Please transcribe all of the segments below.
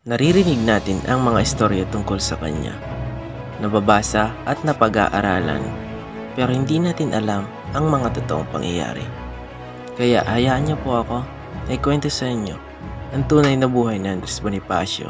Naririnig natin ang mga istorya tungkol sa kanya, nababasa at napag-aaralan, pero hindi natin alam ang mga totoong pangyayari. Kaya hayaan niyo po ako na ikwento sa inyo ang tunay na buhay ni Andres Bonifacio.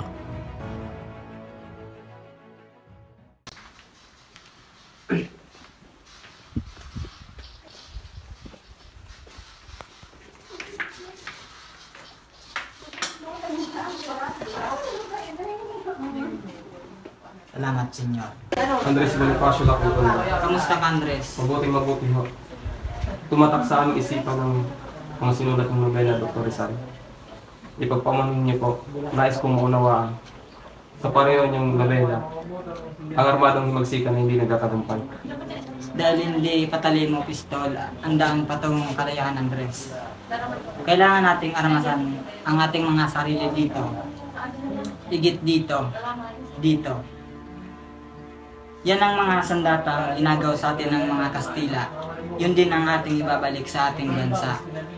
Salamat, Senyor. Andres Bonifacio lang po. Kamusta ka, Andres? Mabuti ho. Tumatak sa aming isipan ng mga sinulat ng nobela, Dr. Rizal. Ipagpamanin niyo po, nais kong maunawaan. Sa pareho niyong nobela, ang armadang himagsikan na hindi nagkatagumpay. Dahil hindi patalin mo pistol, ang daan patungong kalayaan, Andres. Kailangan nating armasan ang ating mga sarili dito. Higit dito. Yan ang mga sandatang inagaw sa atin ng mga Kastila. Yun din ang ating ibabalik sa ating bansa.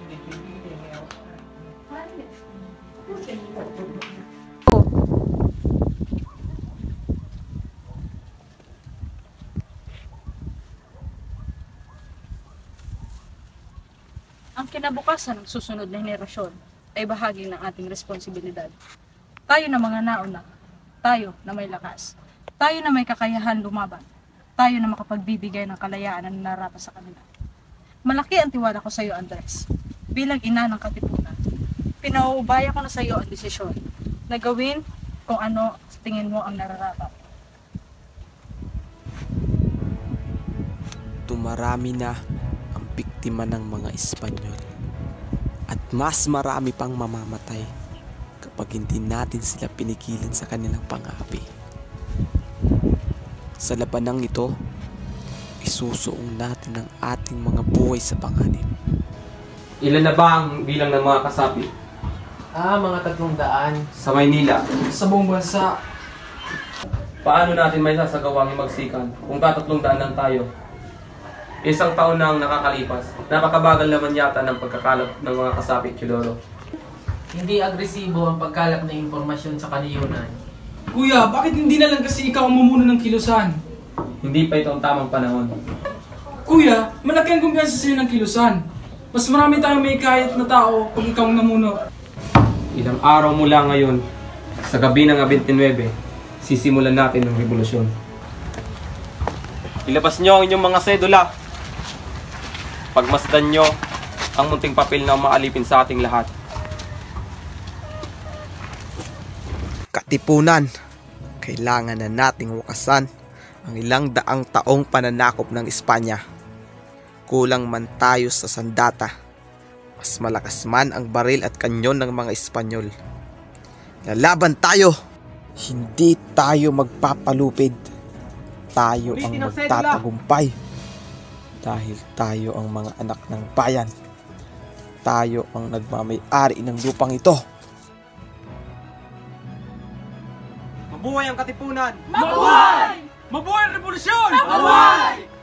Ang kinabukasan ng susunod na henerasyon ay bahagi ng ating responsibilidad. Tayo na mga nauna, tayo na may lakas, tayo na may kakayahan lumaban, tayo na makapagbibigay ng kalayaan na nararapat sa kanila. Malaki ang tiwala ko sa iyo, Andres. Bilang ina ng Katipunan, pinauubaya ko na sa iyo ang desisyon na gawin kung ano sa tingin mo ang nararapat. Tumarami na ang biktima ng mga Espanyol at mas marami pang mamamatay kapag hindi natin sila pinigilan sa kanilang pang-aapi. Sa labanang ito, isusuong natin ang ating mga buhay sa panganib. Ilan na ba ang bilang ng mga kasapi Mga 300 sa Maynila? sa buong bansa. Paano natin may sasagawang himagsikan kung 300 lang tayo? Isang taon na ang nakakalipas. Napakabagal naman yata ng pagkakalap ng mga kasapi, Chiloro. Hindi agresibo ang pagkalap ng impormasyon sa kaniyunan. Kuya, bakit hindi na lang kasi ikaw ang mamuno ng kilusan? Hindi pa ito ang tamang panahon. Kuya, malaki ang kumpiyansa sa'yo ng kilusan. Mas marami tayong may kahit na tao pag ikaw ang namuno. Ilang araw mula ngayon, sa gabi ng 29, sisimulan natin ang revolusyon. Ilabas nyo ang inyong mga sedula. Pagmasdan nyo ang munting papel na maalipin sa ating lahat. Katipunan, kailangan na nating wakasan ang ilang daang taong pananakop ng Espanya. Kulang man tayo sa sandata, mas malakas man ang baril at kanyon ng mga Espanyol. Lalaban tayo, hindi tayo magpapalupid. Tayo ang magtatagumpay. Dahil tayo ang mga anak ng bayan. Tayo ang nagmamay-ari ng lupang ito. Mabuhay ang Katipunan! Mabuhay! Mabuhay ang revolusyon! Mabuhay!